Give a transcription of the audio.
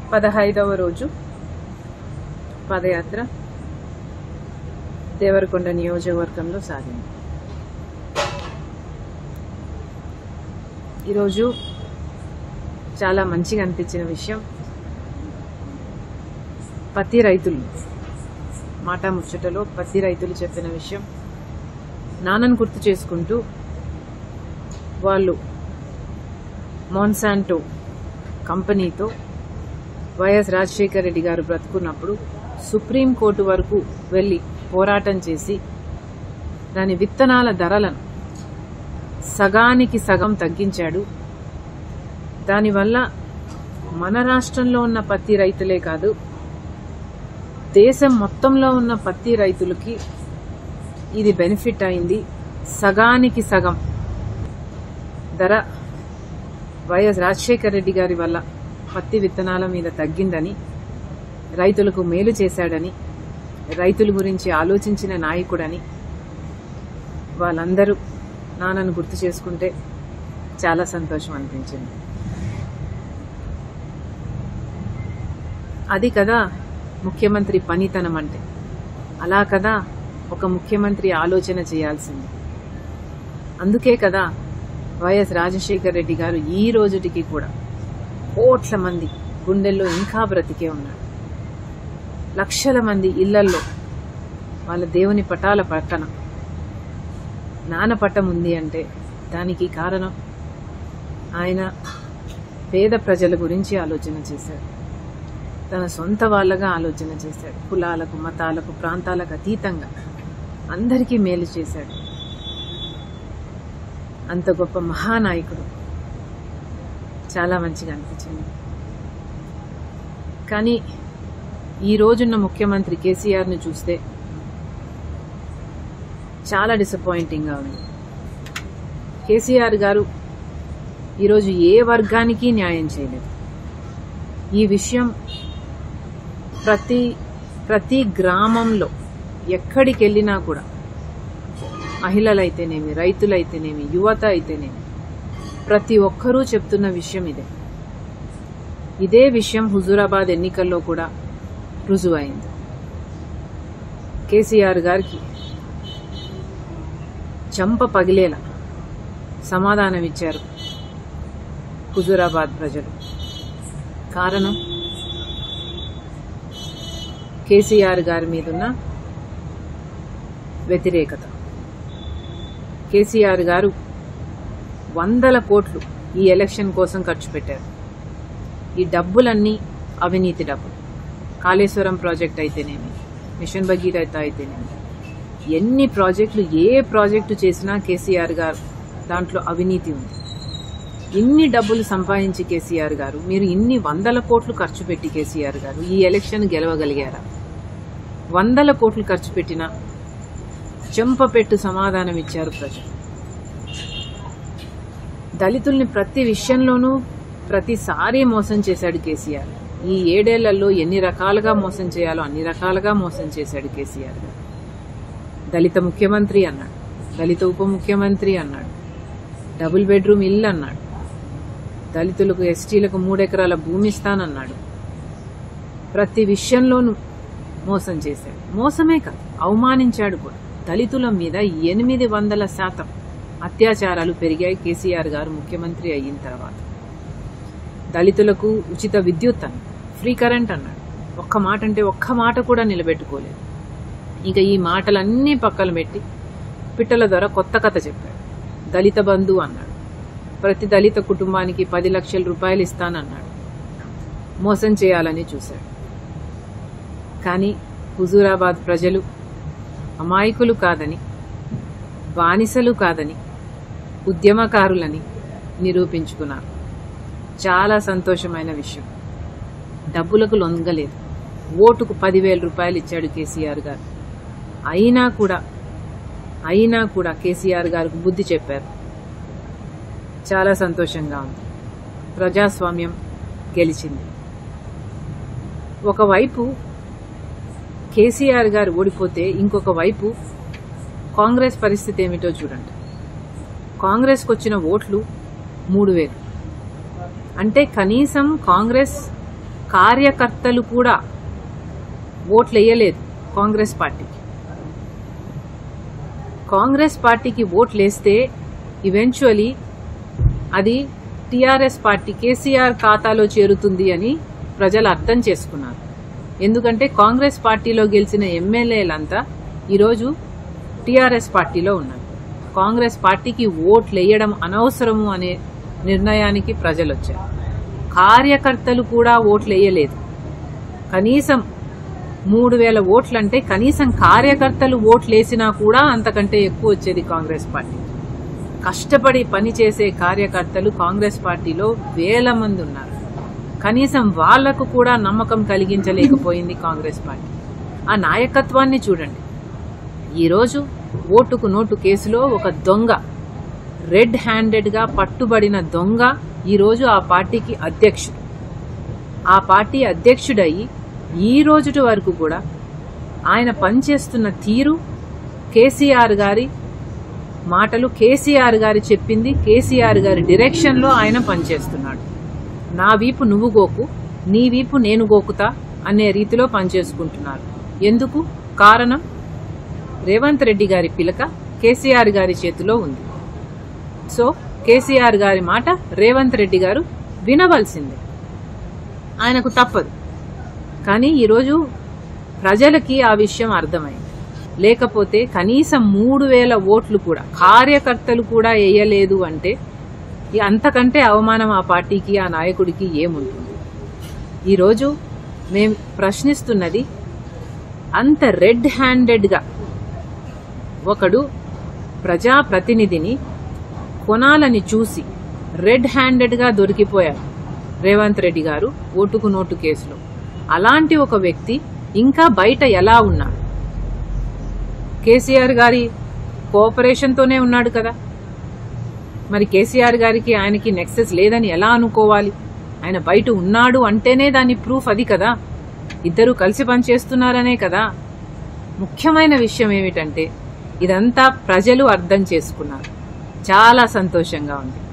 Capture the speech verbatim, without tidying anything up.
పదహైదవ రోజు పాదయాత్ర దేవరకొండ నియోజకవర్గంలో సాగింది. ఈరోజు చాలా మంచిగా అనిపించిన విషయం, పత్తి రైతులు మాట ముచ్చటలో పత్తి రైతులు చెప్పిన విషయం నాన్నను గుర్తు చేసుకుంటూ వాళ్ళు మాన్సాంటో కంపెనీతో వైఎస్ రాజశేఖర రెడ్డి గారు బ్రతుకున్నప్పుడు సుప్రీంకోర్టు వరకు వెళ్లి పోరాటం చేసి దాని విత్తనాల ధరలను సగానికి సగం తగ్గించాడు. దానివల్ల మన రాష్ట్రంలో ఉన్న పత్తి రైతులే కాదు, దేశం మొత్తంలో ఉన్న పత్తి రైతులకి ఇది బెనిఫిట్ అయింది. సగానికి సగం ధర వైఎస్ రాజశేఖర రెడ్డి గారి వల్ల పత్తి విత్తనాల మీద తగ్గిందని, రైతులకు మేలు చేశాడని, రైతుల గురించి ఆలోచించిన నాయకుడని వాళ్ళందరూ నాన్నను గుర్తు చేసుకుంటే చాలా సంతోషం అనిపించింది. అది కదా ముఖ్యమంత్రి పనితనం అంటే, అలా కదా ఒక ముఖ్యమంత్రి ఆలోచన చేయాల్సింది. అందుకే కదా వైఎస్ రాజశేఖర రెడ్డి గారు ఈ రోజుటికి కూడా కోట్ల మంది గుండెల్లో ఇంకా బ్రతికే ఉన్నాడు. లక్షల మంది ఇళ్లల్లో వాళ్ళ దేవుని పటాల పక్కన నాన్న పట్టం ఉంది అంటే దానికి కారణం ఆయన పేద ప్రజల గురించి ఆలోచన చేశాడు. తన సొంత వాళ్ళగా ఆలోచన చేశాడు. కులాలకు, మతాలకు, ప్రాంతాలకు అతీతంగా అందరికీ మేలు చేశాడు. అంత గొప్ప మహానాయకుడు. చాలా మంచిగా అనిపించింది. కానీ ఈ రోజున్న ముఖ్యమంత్రి కేసీఆర్ని చూస్తే చాలా డిసప్పాయింటింగ్గా ఉంది. కేసీఆర్ గారు ఈరోజు ఏ వర్గానికి న్యాయం చేయలేదు. ఈ విషయం ప్రతి ప్రతి గ్రామంలో ఎక్కడికి వెళ్ళినా కూడా మహిళలైతేనేమి, రైతులైతేనేమి, యువత అయితేనేమి ప్రతి ఒక్కరూ చెప్తున్న విషయం ఇదే. ఇదే విషయం హుజూరాబాద్ ఎన్నికల్లో కూడా రుజువైంది. కేసీఆర్ గారికి చంప పగిలేలా సమాధానమిచ్చారు హుజూరాబాద్ ప్రజలు. కారణం కేసీఆర్ గారి మీదున్న వ్యతిరేకత. కేసీఆర్ గారు వందల కోట్లు ఈ ఎలక్షన్ కోసం ఖర్చు పెట్టారు. ఈ డబ్బులన్నీ అవినీతి డబ్బులు. కాళేశ్వరం ప్రాజెక్ట్ అయితేనేమి, మిషన్ భగీరథ అయితేనేమి, ఎన్ని ప్రాజెక్టులు, ఏ ప్రాజెక్టు చేసినా కేసీఆర్ గారు దాంట్లో అవినీతి ఉంది. ఇన్ని డబ్బులు సంపాదించి కేసీఆర్ గారు, మీరు ఇన్ని వందల కోట్లు ఖర్చు పెట్టి కేసీఆర్ గారు ఈ ఎలక్షన్ గెలవగలిగారా? వందల కోట్లు ఖర్చు పెట్టినా చెంపపెట్టు సమాధానం ఇచ్చారు ప్రజలు. దళితుల్ని ప్రతి విషయంలోనూ ప్రతిసారి మోసం చేశాడు కేసీఆర్. ఈ ఏడేళ్లలో ఎన్ని రకాలుగా మోసం చేయాలో అన్ని రకాలుగా మోసం చేశాడు కేసీఆర్ గారు. దళిత ముఖ్యమంత్రి అన్నాడు, దళిత ఉప ముఖ్యమంత్రి అన్నాడు, డబుల్ బెడ్రూమ్ ఇల్లు అన్నాడు, దళితులకు, ఎస్టీలకు మూడెకరాల భూమి ఇస్తానన్నాడు. ప్రతి విషయంలోనూ మోసం చేశాడు. మోసమే కాదు, అవమానించాడు కూడా. దళితుల మీద ఎనిమిది వందల శాతం అత్యాచారాలు పెరిగాయి కేసీఆర్ గారు ముఖ్యమంత్రి అయిన తర్వాత. దళితులకు ఉచిత విద్యుత్ అన్నాడు, ఫ్రీ కరెంట్ అన్నాడు. ఒక్క మాట అంటే ఒక్క మాట కూడా నిలబెట్టుకోలేదు. ఇక ఈ మాటలన్నీ పక్కన పెట్టి పిట్టల ద్వారా కొత్త కథ చెప్పాడు. దళిత బంధు అన్నాడు, ప్రతి దళిత కుటుంబానికి పది లక్షల రూపాయలు ఇస్తానన్నాడు. మోసం చేయాలని చూశాడు. కానీ హుజూరాబాద్ ప్రజలు అమాయకులు కాదని, బానిసలు కాదని, ఉద్యమకారులని నిరూపించుకున్నారు. చాలా సంతోషమైన విషయం. డబ్బులకు లొంగలేదు. ఓటుకు పదివేల రూపాయలు ఇచ్చాడు కేసీఆర్ గారు. అయినా కూడా అయినా కూడా కేసీఆర్ గారికి బుద్ధి చెప్పారు. చాలా సంతోషంగా ఉంది. ప్రజాస్వామ్యం గెలిచింది. ఒకవైపు కేసీఆర్ గారు ఓడిపోతే ఇంకొక వైపు కాంగ్రెస్ పరిస్థితి ఏమిటో చూడండి. కాంగ్రెస్కి వచ్చిన ఓట్లు మూడు వేలు. అంటే కనీసం కాంగ్రెస్ కార్యకర్తలు కూడా ఓట్లు వేయలేదు కాంగ్రెస్ పార్టీకి. కాంగ్రెస్ పార్టీకి ఓట్లు వేస్తే ఈవెన్చువలీ అది టీఆర్ఎస్ పార్టీ కేసీఆర్ ఖాతాలో చేరుతుంది అని ప్రజలు అర్థం చేసుకున్నారు. ఎందుకంటే కాంగ్రెస్ పార్టీలో గెలిచిన ఎమ్మెల్యేలంతా ఈరోజు టీఆర్ఎస్ పార్టీలో ఉన్నారు. కాంగ్రెస్ పార్టీకి ఓట్లు వేయడం అనవసరము అనే నిర్ణయానికి ప్రజలు వచ్చారు. కార్యకర్తలు కూడా ఓట్లు వేయలేదు. కనీసం మూడు వేల ఓట్లంటే కనీసం కార్యకర్తలు ఓట్లు వేసినా కూడా అంతకంటే ఎక్కువ వచ్చేది కాంగ్రెస్ పార్టీ. కష్టపడి పనిచేసే కార్యకర్తలు కాంగ్రెస్ పార్టీలో వేల మంది ఉన్నారు. కనీసం వాళ్లకు కూడా నమ్మకం కలిగించలేకపోయింది కాంగ్రెస్ పార్టీ. ఆ నాయకత్వాన్ని చూడండి. ఈరోజు ఓటుకు నోటు కేసులో ఒక దొంగ, రెడ్ హ్యాండెడ్ గా పట్టుబడిన దొంగ ఈరోజు ఆ పార్టీకి అధ్యక్షుడు. ఆ పార్టీ అధ్యక్షుడయి ఈ రోజుటి వరకు కూడా ఆయన పనిచేస్తున్న తీరు, కేసీఆర్ గారి మాటలు, కేసీఆర్ గారి చెప్పింది, కేసీఆర్ గారి డైరెక్షన్ లో ఆయన పనిచేస్తున్నాడు. నా వీపు నువ్వు గోకు, నీ వీపు నేను గోకుతా అనే రీతిలో పనిచేసుకుంటున్నారు. ఎందుకు? కారణం రేవంత్ రెడ్డి గారి పిలక కేసీఆర్ గారి చేతిలో ఉంది. సో కేసీఆర్ గారి మాట రేవంత్ రెడ్డి గారు వినవలసిందే, ఆయనకు తప్పదు. కానీ ఈరోజు ప్రజలకి ఆ విషయం అర్థమైంది. లేకపోతే కనీసం మూడు వేల ఓట్లు కూడా కార్యకర్తలు కూడా వేయలేదు అంటే అంతకంటే అవమానం ఆ పార్టీకి, ఆ నాయకుడికి ఏముంటుంది? ఈరోజు మేము ప్రశ్నిస్తున్నది, అంత రెడ్ హ్యాండెడ్గా ఒకడు ప్రజాప్రతినిధిని కొనాలని చూసి రెడ్ హ్యాండెడ్గా దొరికిపోయారు రేవంత్ రెడ్డి గారు ఓటుకు నోటు కేసులో. అలాంటి ఒక వ్యక్తి ఇంకా బయట ఎలా ఉన్నాడు? కేసీఆర్ గారి కోఆపరేషన్తోనే ఉన్నాడు కదా. మరి కేసీఆర్ గారికి ఆయనకి నెక్సెస్ లేదని ఎలా అనుకోవాలి? ఆయన బయట ఉన్నాడు అంటేనే దాని ప్రూఫ్ అది కదా, ఇద్దరు కలిసి పనిచేస్తున్నారనే కదా. ముఖ్యమైన విషయం ఏమిటంటే ఇదంతా ప్రజలు అర్థం చేసుకున్నారు. చాలా సంతోషంగా ఉంది.